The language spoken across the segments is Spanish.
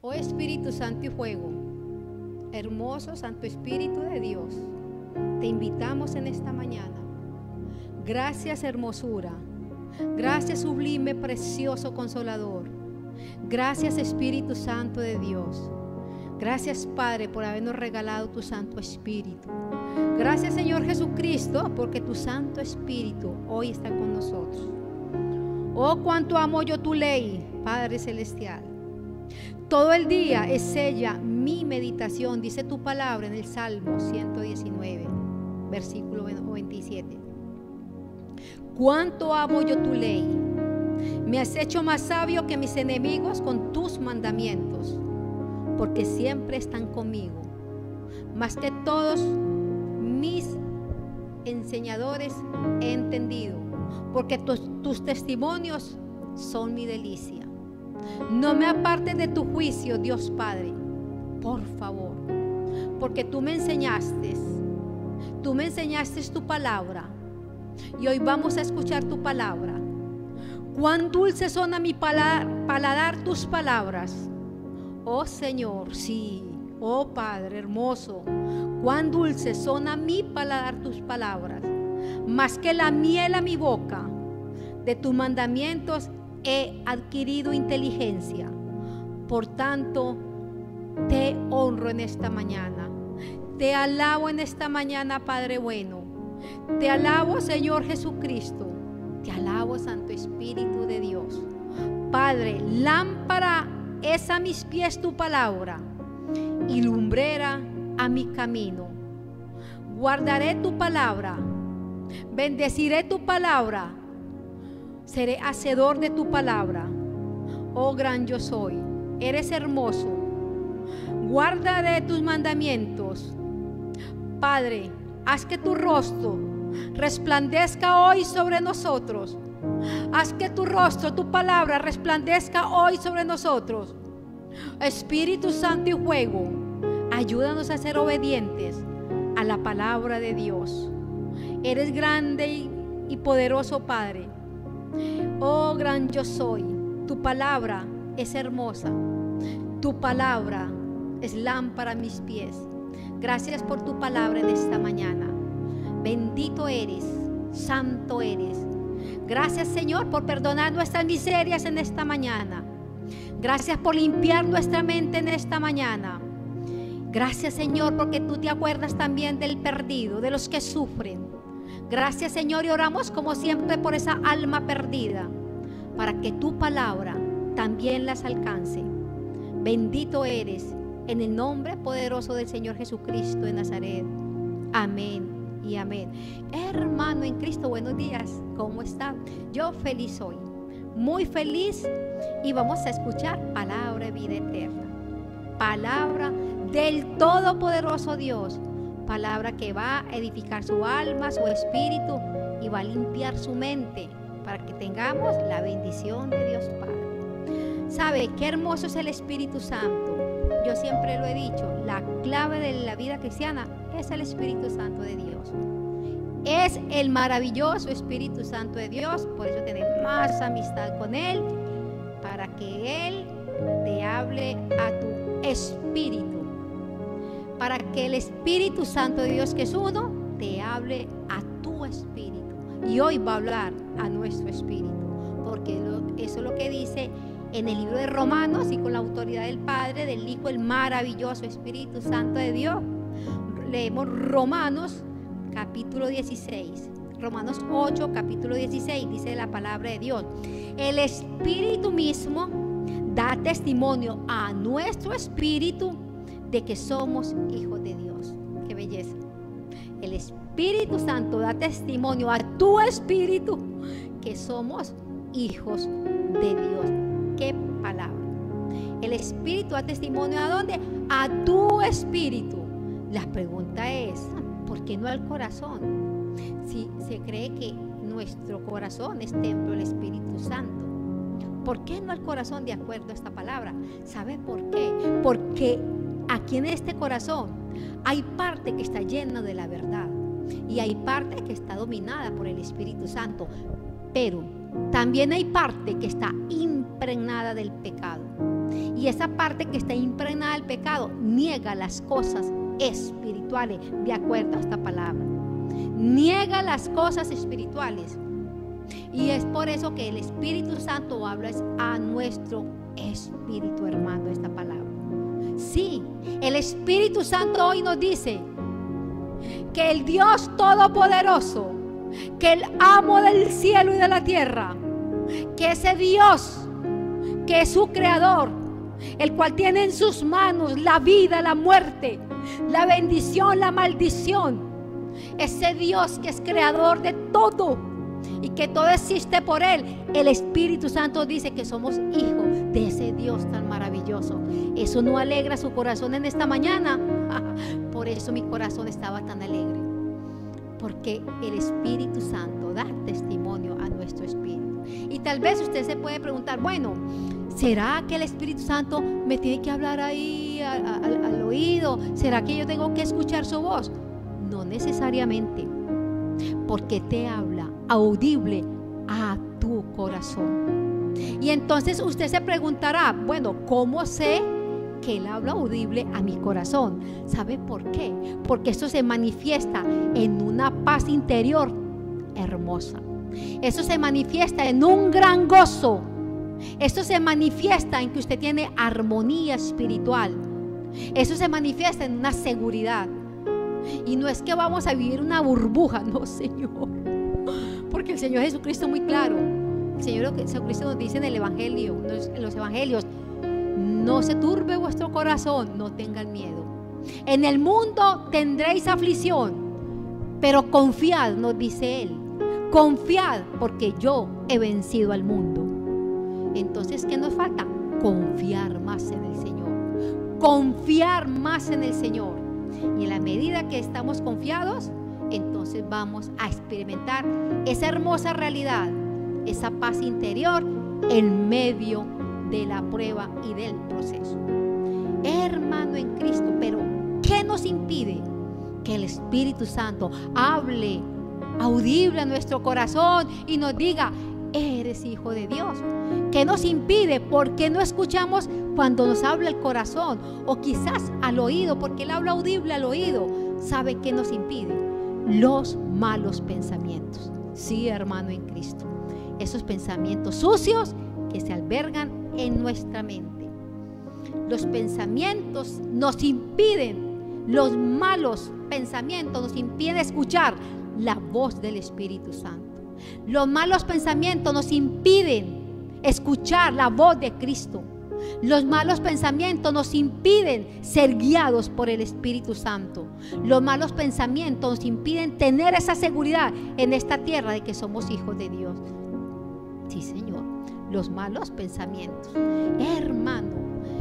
Oh Espíritu Santo y fuego, hermoso Santo Espíritu de Dios, te invitamos en esta mañana. Gracias, hermosura. Gracias, sublime, precioso Consolador. Gracias, Espíritu Santo de Dios. Gracias, Padre, por habernos regalado tu Santo Espíritu. Gracias, Señor Jesucristo, porque tu Santo Espíritu hoy está con nosotros. Oh, cuánto amo yo tu ley, Padre Celestial. Todo el día es ella mi meditación, dice tu palabra en el Salmo 119, versículo 27. Cuánto amo yo tu ley. Me has hecho más sabio que mis enemigos con tus mandamientos, porque siempre están conmigo. Más que todos mis enseñadores he entendido, porque tus testimonios son mi delicia. No me apartes de tu juicio, Dios Padre, por favor, porque tú me enseñaste tu palabra, y hoy vamos a escuchar tu palabra. Cuán dulces son a mi paladar tus palabras, oh Señor, sí, oh Padre hermoso, cuán dulces son a mi paladar tus palabras, más que la miel a mi boca. De tus mandamientos he adquirido inteligencia. Por tanto, te honro en esta mañana. Te alabo en esta mañana, Padre bueno. Te alabo, Señor Jesucristo. Te alabo, Santo Espíritu de Dios. Padre, lámpara es a mis pies tu palabra y lumbrera a mi camino. Guardaré tu palabra, bendeciré tu palabra, seré hacedor de tu palabra. Oh gran yo soy, eres hermoso. Guardaré tus mandamientos. Padre, haz que tu rostro resplandezca hoy sobre nosotros. Haz que tu rostro, tu palabra resplandezca hoy sobre nosotros. Espíritu Santo y fuego, ayúdanos a ser obedientes a la palabra de Dios. Eres grande y poderoso, Padre. Oh gran yo soy, tu palabra es hermosa. Tu palabra es lámpara a mis pies. Gracias por tu palabra en esta mañana. Bendito eres, santo eres. Gracias, Señor, por perdonar nuestras miserias en esta mañana. Gracias por limpiar nuestra mente en esta mañana. Gracias, Señor, porque tú te acuerdas también del perdido, de los que sufren. Gracias, Señor, y oramos como siempre por esa alma perdida, para que tu palabra también las alcance. Bendito eres, en el nombre poderoso del Señor Jesucristo de Nazaret. Amén y amén. Hermano en Cristo, buenos días, ¿cómo está? Yo feliz hoy, muy feliz, y vamos a escuchar palabra de vida eterna, palabra del todopoderoso Dios, palabra que va a edificar su alma, su espíritu, y va a limpiar su mente para que tengamos la bendición de Dios Padre. ¿Sabe qué hermoso es el Espíritu Santo? Yo siempre lo he dicho, la clave de la vida cristiana es el Espíritu Santo de Dios. Es el maravilloso Espíritu Santo de Dios, por eso tenemos más amistad con Él, para que Él te hable a tu espíritu, para que el Espíritu Santo de Dios, que es uno, te hable a tu espíritu. Y hoy va a hablar a nuestro espíritu, porque eso es lo que dice en el libro de Romanos, y con la autoridad del Padre, del Hijo, el maravilloso Espíritu Santo de Dios. Leemos Romanos capítulo 16, Romanos 8 capítulo 16, dice la palabra de Dios: el Espíritu mismo da testimonio a nuestro espíritu de que somos hijos de Dios. ¡Qué belleza! El Espíritu Santo da testimonio a tu espíritu que somos hijos de Dios. ¡Qué palabra! El Espíritu da testimonio, ¿a dónde? A tu espíritu. La pregunta es, ¿por qué no al corazón? Si se cree que nuestro corazón es templo del Espíritu Santo, ¿por qué no al corazón de acuerdo a esta palabra? ¿Sabe por qué? Porque aquí en este corazón hay parte que está llena de la verdad y hay parte que está dominada por el Espíritu Santo, pero también hay parte que está impregnada del pecado. Y esa parte que está impregnada del pecado niega las cosas espirituales, de acuerdo a esta palabra. Niega las cosas espirituales. Y es por eso que el Espíritu Santo habla a nuestro espíritu, hermano, esta palabra. Sí, el Espíritu Santo hoy nos dice que el Dios Todopoderoso, que el amo del cielo y de la tierra, que ese Dios, que es su creador, el cual tiene en sus manos la vida, la muerte, la bendición, la maldición, ese Dios que es creador de todo y que todo existe por Él, el Espíritu Santo dice que somos hijos de ese Dios tan maravilloso. ¿Eso no alegra su corazón en esta mañana? Por eso mi corazón estaba tan alegre, porque el Espíritu Santo da testimonio a nuestro espíritu. Y tal vez usted se puede preguntar, bueno, ¿será que el Espíritu Santo me tiene que hablar ahí al oído? ¿Será que yo tengo que escuchar su voz? No necesariamente, porque te habla audible a tu corazón. Y entonces usted se preguntará, bueno, ¿cómo sé que Él habla audible a mi corazón? ¿Sabe por qué? Porque esto se manifiesta en una paz interior hermosa. Eso se manifiesta en un gran gozo. Esto se manifiesta en que usted tiene armonía espiritual. Eso se manifiesta en una seguridad. Y no es que vamos a vivir una burbuja, no, Señor. Porque el Señor Jesucristo es muy claro. El Señor Jesucristo nos dice en el Evangelio, en los Evangelios: no se turbe vuestro corazón, no tengan miedo. En el mundo tendréis aflicción, pero confiad, nos dice Él. Confiad, porque yo he vencido al mundo. Entonces, ¿qué nos falta? Confiar más en el Señor. Confiar más en el Señor. Y en la medida que estamos confiados, entonces vamos a experimentar esa hermosa realidad, esa paz interior en medio de la prueba y del proceso. Hermano en Cristo, pero ¿qué nos impide que el Espíritu Santo hable audible a nuestro corazón y nos diga: eres hijo de Dios? ¿Qué nos impide? ¿Por qué no escuchamos cuando nos habla el corazón? O quizás al oído, porque Él habla audible al oído. ¿Sabe qué nos impide? Los malos pensamientos. Sí, hermano en Cristo. Esos pensamientos sucios que se albergan en nuestra mente. Los pensamientos nos impiden, los malos pensamientos nos impiden escuchar la voz del Espíritu Santo. Los malos pensamientos nos impiden escuchar la voz de Cristo. Los malos pensamientos nos impiden ser guiados por el Espíritu Santo. Los malos pensamientos nos impiden tener esa seguridad en esta tierra de que somos hijos de Dios. Sí, Señor, los malos pensamientos. Hermano,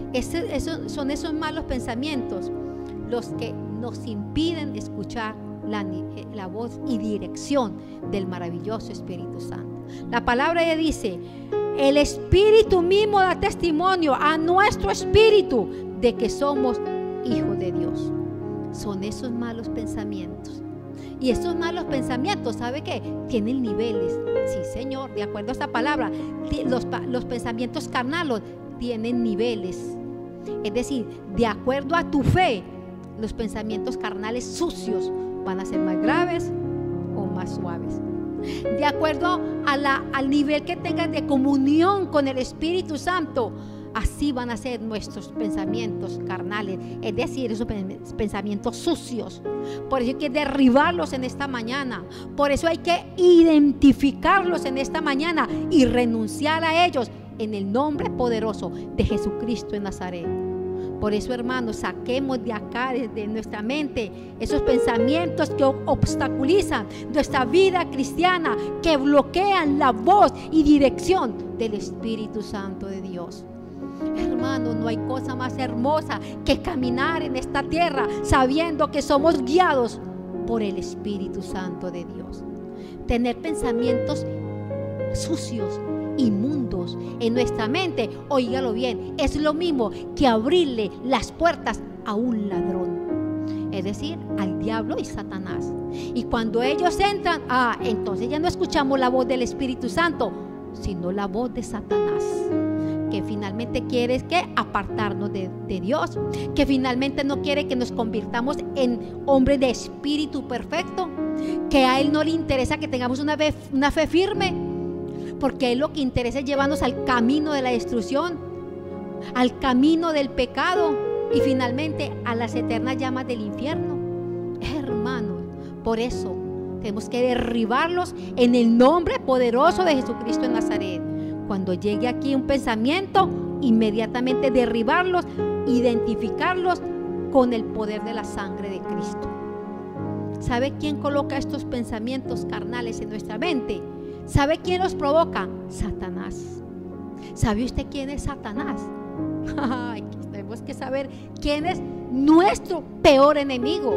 son esos malos pensamientos los que nos impiden escuchar la voz y dirección del maravilloso Espíritu Santo. La palabra ya dice: el Espíritu mismo da testimonio a nuestro espíritu de que somos hijos de Dios. Son esos malos pensamientos. Y esos malos pensamientos, ¿sabe qué? Tienen niveles. Sí, Señor, de acuerdo a esta palabra, los pensamientos carnales tienen niveles. Es decir, de acuerdo a tu fe, los pensamientos carnales sucios van a ser más graves o más suaves. De acuerdo al nivel que tengas de comunión con el Espíritu Santo, así van a ser nuestros pensamientos carnales, es decir, esos pensamientos sucios. Por eso hay que derribarlos en esta mañana. Por eso hay que identificarlos en esta mañana y renunciar a ellos en el nombre poderoso de Jesucristo de Nazaret. Por eso, hermanos, saquemos de acá, de nuestra mente, esos pensamientos que obstaculizan nuestra vida cristiana, que bloquean la voz y dirección del Espíritu Santo de Dios. Hermanos, no hay cosa más hermosa que caminar en esta tierra sabiendo que somos guiados por el Espíritu Santo de Dios. Tener pensamientos sucios, inmundos en nuestra mente, óigalo bien, es lo mismo que abrirle las puertas a un ladrón, es decir, al diablo y Satanás. Y cuando ellos entran, entonces ya no escuchamos la voz del Espíritu Santo, sino la voz de Satanás. que finalmente quiere es que apartarnos de Dios, que finalmente no quiere que nos convirtamos en hombres de espíritu perfecto, que a Él no le interesa que tengamos una fe firme, porque a Él lo que interesa es llevarnos al camino de la destrucción, al camino del pecado y finalmente a las eternas llamas del infierno. Hermanos, por eso tenemos que derribarlos en el nombre poderoso de Jesucristo de Nazaret. Cuando llegue aquí un pensamiento, inmediatamente derribarlos, identificarlos con el poder de la sangre de Cristo. ¿Sabe quién coloca estos pensamientos carnales en nuestra mente? ¿Sabe quién los provoca? Satanás. ¿Sabe usted quién es Satanás? Ay, tenemos que saber quién es nuestro peor enemigo.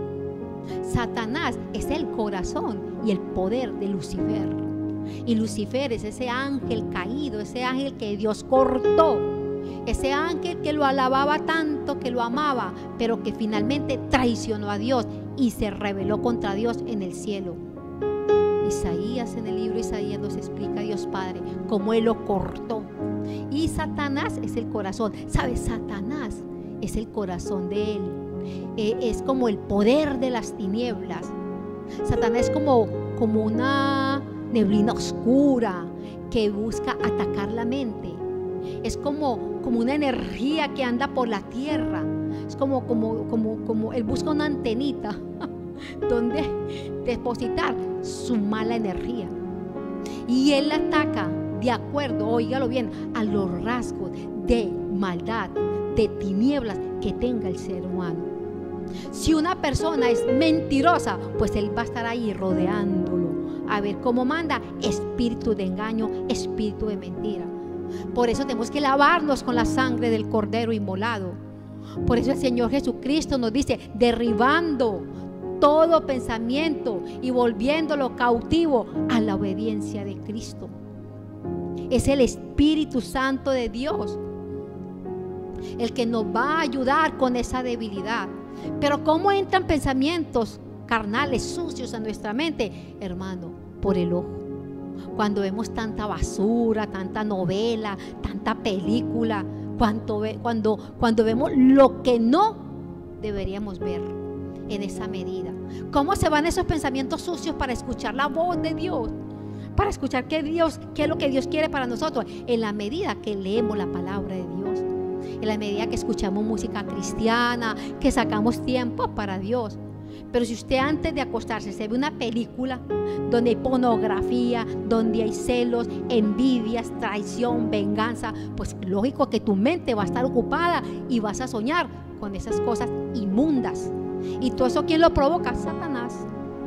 Satanás es el corazón y el poder de Lucifer. Y Lucifer es ese ángel caído, ese ángel que Dios cortó, ese ángel que lo alababa tanto, que lo amaba, pero que finalmente traicionó a Dios y se rebeló contra Dios en el cielo. Isaías, en el libro de Isaías, nos explica a Dios Padre cómo Él lo cortó. Y Satanás es el corazón. ¿Sabes? Satanás es el corazón de Él. Es como el poder de las tinieblas. Satanás es como una neblina oscura que busca atacar la mente. Es como una energía que anda por la tierra. Es como él busca una antenita donde depositar su mala energía. Y él ataca de acuerdo, óigalo bien, a los rasgos de maldad, de tinieblas que tenga el ser humano. Si una persona es mentirosa, pues él va a estar ahí rodeándolo, a ver cómo manda espíritu de engaño, espíritu de mentira. Por eso tenemos que lavarnos con la sangre del Cordero inmolado. Por eso el Señor Jesucristo nos dice, derribando todo pensamiento y volviéndolo cautivo a la obediencia de Cristo. Es el Espíritu Santo de Dios el que nos va a ayudar con esa debilidad. Pero ¿cómo entran pensamientos carnales, sucios a nuestra mente? Hermano, por el ojo. Cuando vemos tanta basura, tanta novela, tanta película, cuando vemos lo que no deberíamos ver en esa medida. ¿Cómo se van esos pensamientos sucios para escuchar la voz de Dios? Para escuchar qué es lo que Dios quiere para nosotros. En la medida que leemos la palabra de Dios, en la medida que escuchamos música cristiana, que sacamos tiempo para Dios. Pero si usted antes de acostarse se ve una película donde hay pornografía, donde hay celos, envidias, traición, venganza, pues lógico que tu mente va a estar ocupada y vas a soñar con esas cosas inmundas. Y todo eso, ¿quién lo provoca? Satanás,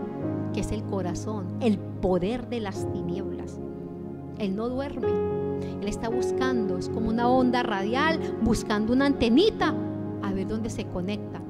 que es el corazón, el poder de las tinieblas. Él no duerme, él está buscando, es como una onda radial, buscando una antenita a ver dónde se conecta.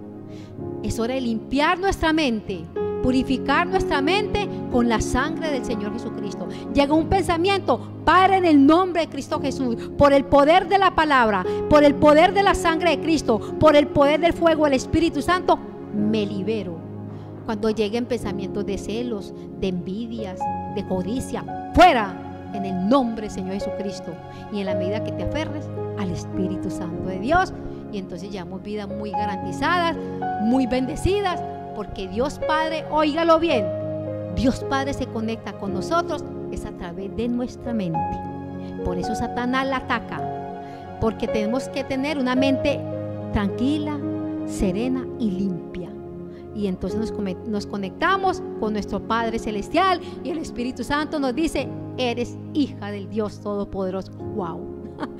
Es hora de limpiar nuestra mente, purificar nuestra mente con la sangre del Señor Jesucristo. Llega un pensamiento, Padre, en el nombre de Cristo Jesús, por el poder de la palabra, por el poder de la sangre de Cristo, por el poder del fuego del Espíritu Santo, me libero. Cuando lleguen pensamientos de celos, de envidias, de codicia, fuera en el nombre del Señor Jesucristo. Y en la medida que te aferres al Espíritu Santo de Dios, y entonces llevamos vidas muy garantizadas, muy bendecidas, porque Dios Padre, óigalo bien, Dios Padre se conecta con nosotros es a través de nuestra mente. Por eso Satanás la ataca, porque tenemos que tener una mente tranquila, serena y limpia. Y entonces nos conectamos con nuestro Padre Celestial y el Espíritu Santo nos dice, eres hija del Dios Todopoderoso. ¡Wow!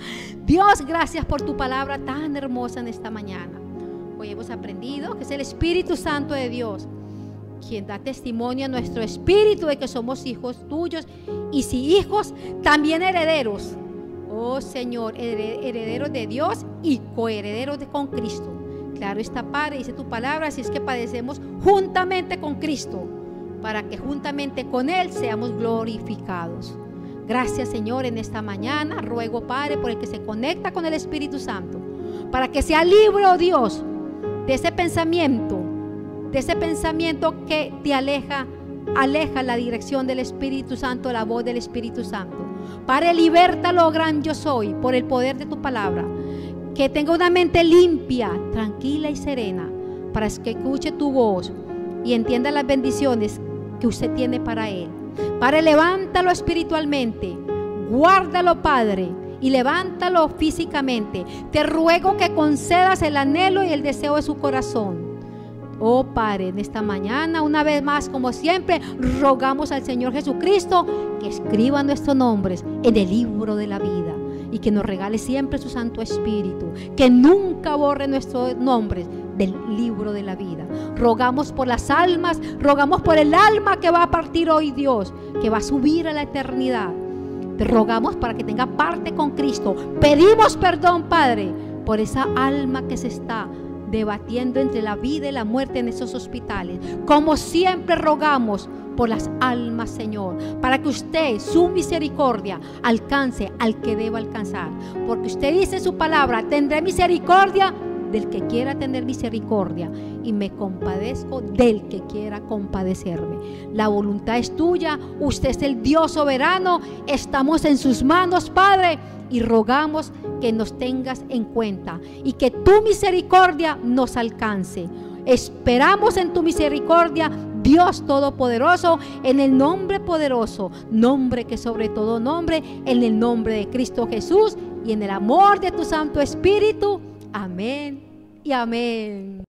Dios, gracias por tu palabra tan hermosa en esta mañana. Hoy hemos aprendido que es el Espíritu Santo de Dios quien da testimonio a nuestro espíritu de que somos hijos tuyos, y si hijos, también herederos. Oh Señor, herederos de Dios y coherederos con Cristo. Claro está, Padre, dice tu palabra, así es que padecemos juntamente con Cristo, para que juntamente con Él seamos glorificados. Gracias, Señor, en esta mañana. Ruego, Padre, por el que se conecta con el Espíritu Santo, para que sea libre, oh Dios, de ese pensamiento que te aleja la dirección del Espíritu Santo, la voz del Espíritu Santo. Padre, libértalo, oh gran yo soy, por el poder de tu palabra. Que tenga una mente limpia, tranquila y serena, para que escuche tu voz y entienda las bendiciones que usted tiene para él. Padre, levántalo espiritualmente, guárdalo, Padre, y levántalo físicamente. Te ruego que concedas el anhelo y el deseo de su corazón. Oh Padre, en esta mañana, una vez más, como siempre, rogamos al Señor Jesucristo que escriba nuestros nombres en el libro de la vida y que nos regale siempre su Santo Espíritu, que nunca borre nuestros nombres del libro de la vida. Rogamos por las almas, rogamos por el alma que va a partir hoy, Dios, que va a subir a la eternidad. Te rogamos para que tenga parte con Cristo. Pedimos perdón, Padre, por esa alma que se está debatiendo entre la vida y la muerte en esos hospitales. Como siempre rogamos por las almas, Señor, para que usted, su misericordia, alcance al que deba alcanzar. Porque usted dice en su palabra: tendré misericordia del que quiera tener misericordia y me compadezco del que quiera compadecerme. La voluntad es tuya, usted es el Dios soberano, estamos en sus manos, Padre, y rogamos que nos tengas en cuenta y que tu misericordia nos alcance. Esperamos en tu misericordia, Dios Todopoderoso, en el nombre poderoso, nombre que sobre todo nombre, en el nombre de Cristo Jesús y en el amor de tu Santo Espíritu. Amén y amén.